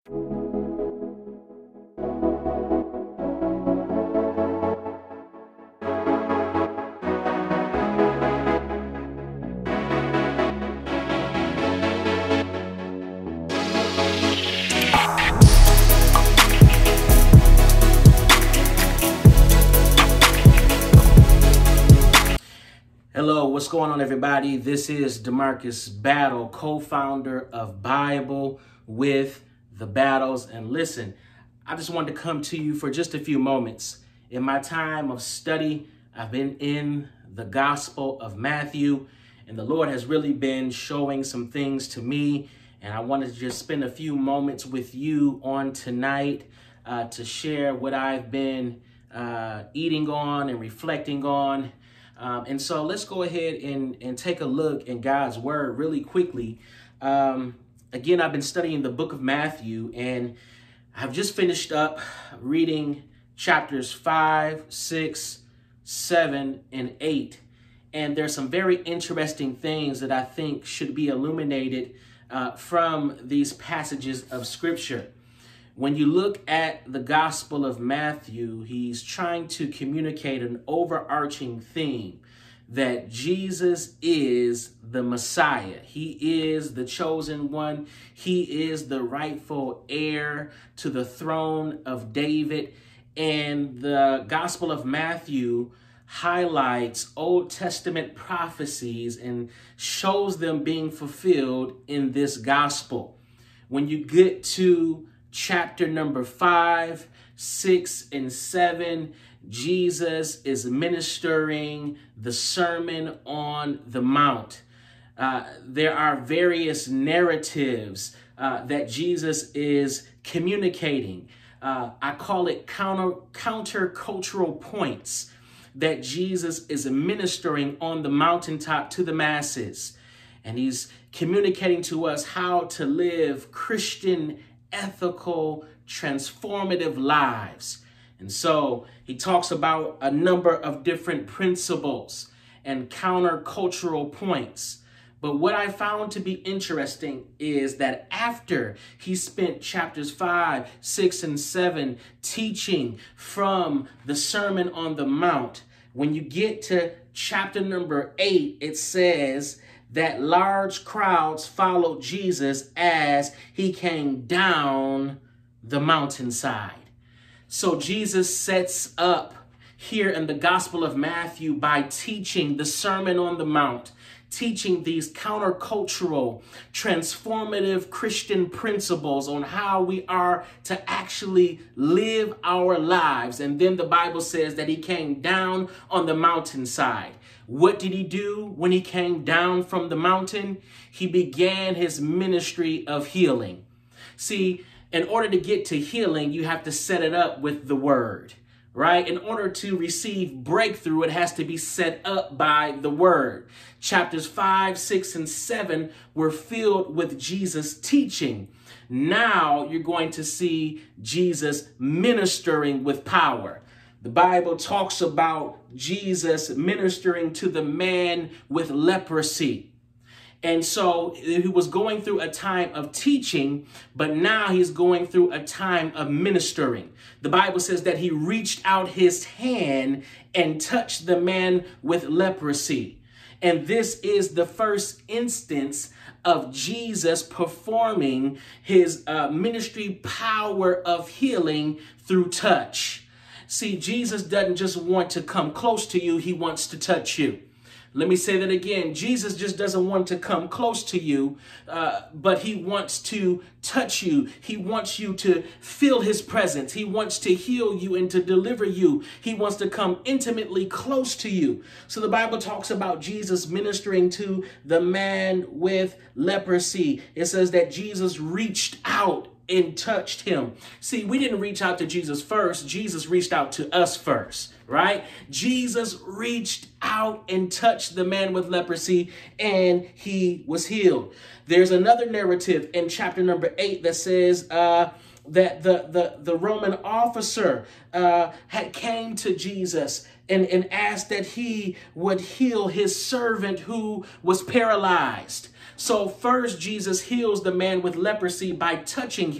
Hello, what's going on, everybody? This is DeMarcus Battle, co-founder of Bible with the Battles. And listen, I just wanted to come to you for just a few moments. In my time of study, I've been in the Gospel of Matthew, and the Lord has really been showing some things to me. And I wanted to just spend a few moments with you on tonight to share what I've been eating on and reflecting on. And so let's go ahead and take a look in God's word really quickly. Again, I've been studying the book of Matthew, and I've just finished up reading chapters 5, 6, 7, and 8. And there's some very interesting things that I think should be illuminated from these passages of scripture. When you look at the Gospel of Matthew, he's trying to communicate an overarching theme that Jesus is the Messiah. He is the chosen one. He is the rightful heir to the throne of David. And the Gospel of Matthew highlights Old Testament prophecies and shows them being fulfilled in this gospel. When you get to chapter number 5, 6, and 7, Jesus is ministering the Sermon on the Mount. There are various narratives that Jesus is communicating. I call it countercultural points that Jesus is ministering on the mountaintop to the masses. And he's communicating to us how to live Christian ethical, transformative lives. And so he talks about a number of different principles and countercultural points. But what I found to be interesting is that after he spent chapters 5, 6, and 7 teaching from the Sermon on the Mount, when you get to chapter number 8, it says that large crowds followed Jesus as he came down the mountainside. So Jesus sets up here in the Gospel of Matthew by teaching the Sermon on the Mount, teaching these countercultural, transformative Christian principles on how we are to actually live our lives. And then the Bible says that he came down on the mountainside. What did he do when he came down from the mountain? He began his ministry of healing. See, in order to get to healing, you have to set it up with the word, right? In order to receive breakthrough, it has to be set up by the word. Chapters 5, 6, and 7 were filled with Jesus teaching. Now you're going to see Jesus ministering with power. The Bible talks about Jesus ministering to the man with leprosy. And so he was going through a time of teaching, but now he's going through a time of ministering. The Bible says that he reached out his hand and touched the man with leprosy. And this is the first instance of Jesus performing his ministry power of healing through touch. See, Jesus doesn't just want to come close to you. He wants to touch you. Let me say that again. Jesus just doesn't want to come close to you, but he wants to touch you. He wants you to feel his presence. He wants to heal you and to deliver you. He wants to come intimately close to you. So the Bible talks about Jesus ministering to the man with leprosy. It says that Jesus reached out and touched him. See, we didn't reach out to Jesus first. Jesus reached out to us first, right? Jesus reached out and touched the man with leprosy, and he was healed. There's another narrative in chapter number 8 that says that the Roman officer had came to Jesus and asked that he would heal his servant who was paralyzed. So first, Jesus heals the man with leprosy by touching him.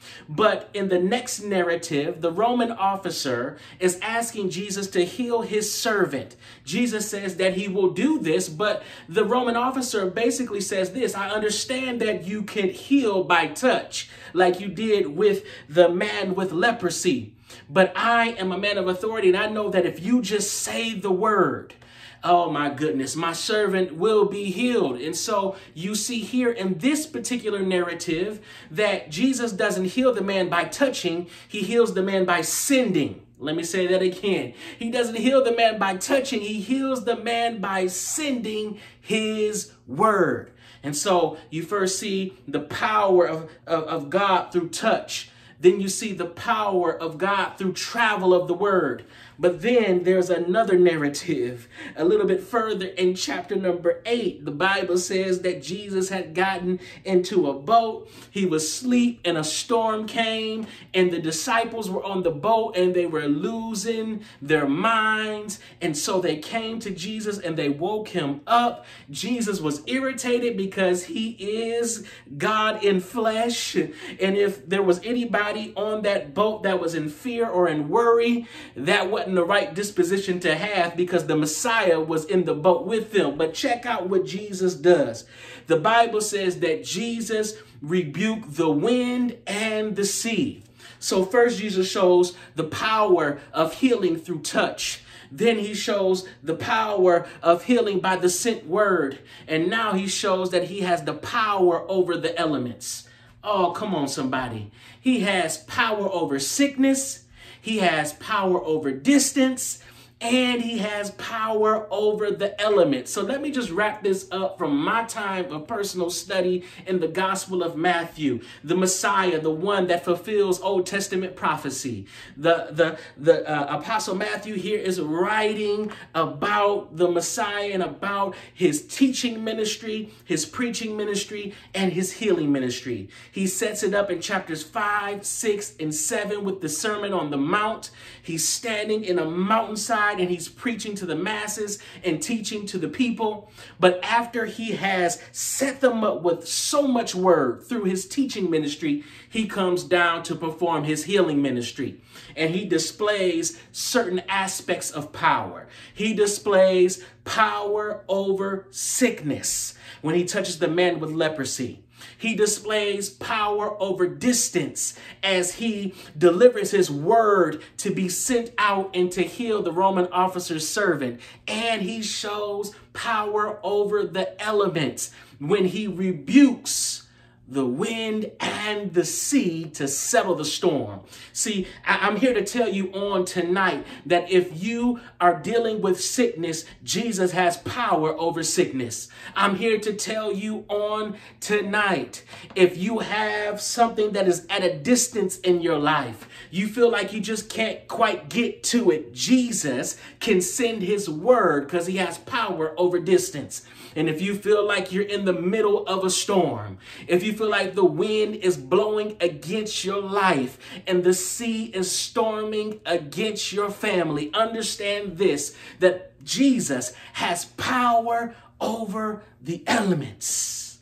But in the next narrative, the Roman officer is asking Jesus to heal his servant. Jesus says that he will do this, but the Roman officer basically says this: I understand that you can heal by touch, like you did with the man with leprosy. But I am a man of authority, and I know that if you just say the word, oh my goodness, my servant will be healed. And so you see here in this particular narrative that Jesus doesn't heal the man by touching, he heals the man by sending. Let me say that again. He doesn't heal the man by touching, he heals the man by sending his word. And so you first see the power of God through touch. Then you see the power of God through travel of the word. But then there's another narrative a little bit further in chapter number 8. The Bible says that Jesus had gotten into a boat. He was asleep and a storm came, and the disciples were on the boat and they were losing their minds. And so they came to Jesus and they woke him up. Jesus was irritated because he is God in flesh. And if there was anybody on that boat that was in fear or in worry, that wasn't the right disposition to have, because the Messiah was in the boat with them. But check out what Jesus does. The Bible says that Jesus rebuked the wind and the sea. So first Jesus shows the power of healing through touch. Then he shows the power of healing by the sent word. And now he shows that he has the power over the elements. Oh, come on, somebody. He has power over sickness. He has power over distance, and he has power over the elements. So let me just wrap this up from my time of personal study in the Gospel of Matthew. The Messiah, the one that fulfills Old Testament prophecy. The Apostle Matthew here is writing about the Messiah and about his teaching ministry, his preaching ministry, and his healing ministry. He sets it up in chapters 5, 6, and 7 with the Sermon on the Mount. He's standing in a mountainside and he's preaching to the masses and teaching to the people. But after he has set them up with so much word through his teaching ministry, he comes down to perform his healing ministry. And he displays certain aspects of power. He displays power over sickness when he touches the man with leprosy. He displays power over distance as he delivers his word to be sent out and to heal the Roman officer's servant. And he shows power over the elements when he rebukes the wind and the sea to settle the storm. See, I'm here to tell you on tonight that if you are dealing with sickness, Jesus has power over sickness. I'm here to tell you on tonight, if you have something that is at a distance in your life, you feel like you just can't quite get to it, Jesus can send his word because he has power over distance. And if you feel like you're in the middle of a storm, if you feel like the wind is blowing against your life and the sea is storming against your family, understand this, that Jesus has power over the elements.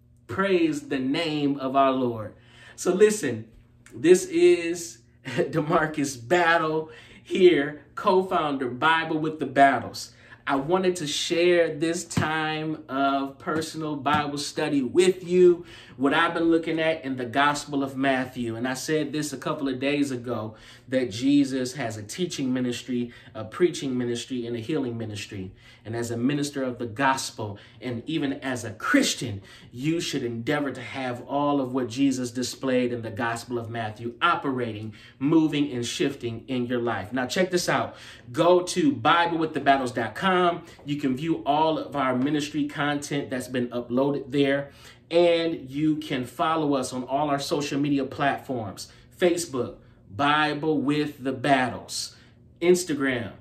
Praise the name of our Lord. So listen, this is DeMarcus Battle here, co-founder Bible with the Battles. I wanted to share this time of personal Bible study with you, what I've been looking at in the Gospel of Matthew. And I said this a couple of days ago, that Jesus has a teaching ministry, a preaching ministry, and a healing ministry. And as a minister of the gospel, and even as a Christian, you should endeavor to have all of what Jesus displayed in the Gospel of Matthew operating, moving, and shifting in your life. Now, check this out. Go to BibleWithTheBattles.com. You can view all of our ministry content that's been uploaded there. And you can follow us on all our social media platforms. Facebook, Bible with the Battles. Instagram,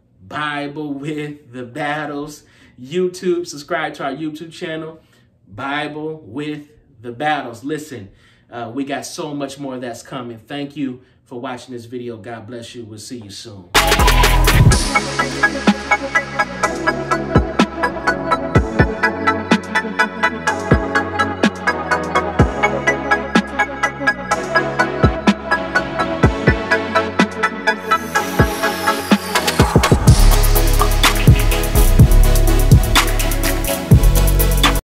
Bible with the Battles. YouTube, subscribe to our YouTube channel, Bible with the Battles. Listen, we got so much more that's coming. Thank you for watching this video. God bless you. We'll see you soon.